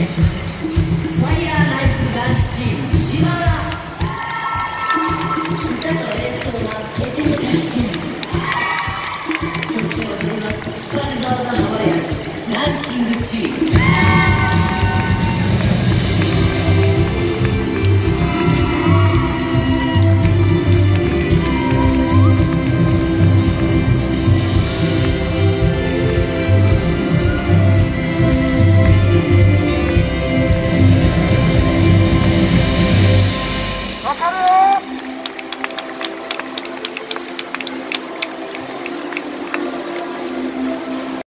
します。ファイヤーナイフダンスチーム島原。歌と演奏はケテメタキチーム。そして踊りはスパルザーザハワイアンズダンシングチーム。